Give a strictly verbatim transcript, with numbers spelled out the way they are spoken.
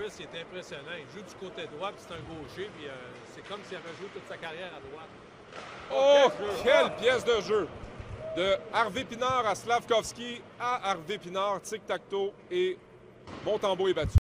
Chris, il est impressionnant. Il joue du côté droit, puis c'est un gaucher, puis euh, c'est comme s'il avait joué toute sa carrière à droite. Oh, quelle pièce de jeu! De Harvey Pinard à Slavkovski à Harvey Pinard, tic-tac-toe, et Montembeault est battu.